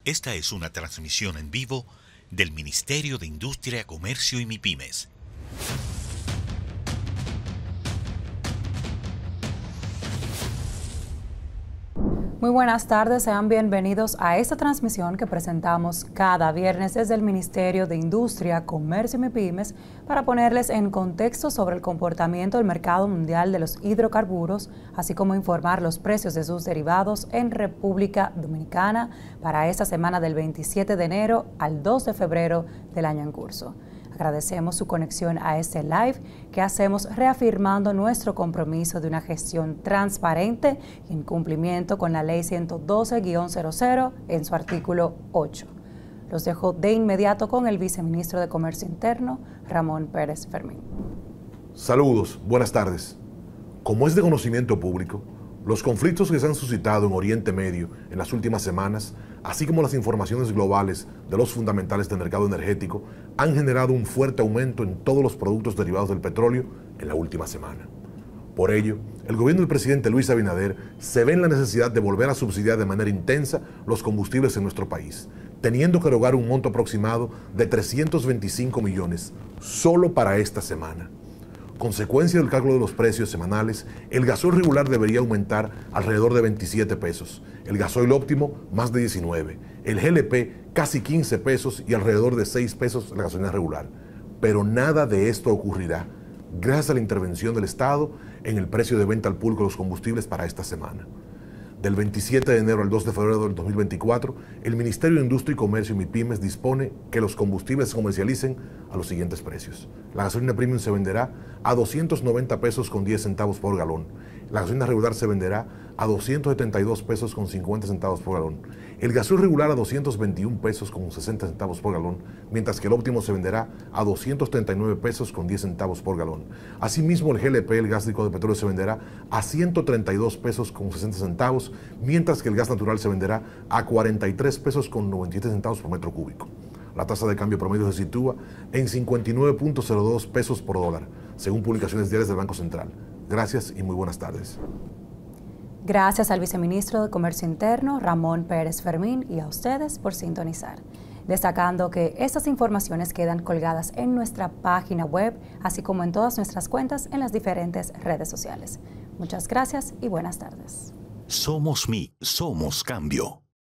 Esta es una transmisión en vivo del Ministerio de Industria, Comercio y MIPYMES. Muy buenas tardes, sean bienvenidos a esta transmisión que presentamos cada viernes desde el Ministerio de Industria, Comercio y MIPYMES para ponerles en contexto sobre el comportamiento del mercado mundial de los hidrocarburos, así como informar los precios de sus derivados en República Dominicana para esta semana del 27 de enero al 2 de febrero del año en curso. Agradecemos su conexión a este live que hacemos reafirmando nuestro compromiso de una gestión transparente y en cumplimiento con la Ley 112-00 en su artículo 8. Los dejo de inmediato con el viceministro de Comercio Interno, Ramón Pérez Fermín. Saludos, buenas tardes. Como es de conocimiento público, los conflictos que se han suscitado en Oriente Medio en las últimas semanas, así como las informaciones globales de los fundamentales del mercado energético, han generado un fuerte aumento en todos los productos derivados del petróleo en la última semana. Por ello, el gobierno del presidente Luis Abinader se ve en la necesidad de volver a subsidiar de manera intensa los combustibles en nuestro país, teniendo que erogar un monto aproximado de 325 millones solo para esta semana. Consecuencia del cálculo de los precios semanales, el gasoil regular debería aumentar alrededor de 27 pesos, el gasoil óptimo más de 19, el GLP casi 15 pesos y alrededor de 6 pesos la gasolina regular. Pero nada de esto ocurrirá gracias a la intervención del Estado en el precio de venta al público de los combustibles para esta semana. Del 27 de enero al 2 de febrero del 2024, el Ministerio de Industria y Comercio y MIPYMES dispone que los combustibles se comercialicen a los siguientes precios. La gasolina premium se venderá a 290 pesos con 10 centavos por galón. La gasolina regular se venderá a 272 pesos con 50 centavos por galón. El gasoil regular a 221 pesos con 60 centavos por galón, mientras que el óptimo se venderá a 239 pesos con 10 centavos por galón. Asimismo, el GLP, el gas líquido de petróleo, se venderá a 132 pesos con 60 centavos, mientras que el gas natural se venderá a 43 pesos con 97 centavos por metro cúbico. La tasa de cambio promedio se sitúa en 59.02 pesos por dólar, según publicaciones diarias del Banco Central. Gracias y muy buenas tardes. Gracias al viceministro de Comercio Interno, Ramón Pérez Fermín, y a ustedes por sintonizar. Destacando que estas informaciones quedan colgadas en nuestra página web, así como en todas nuestras cuentas en las diferentes redes sociales. Muchas gracias y buenas tardes. Somos cambio.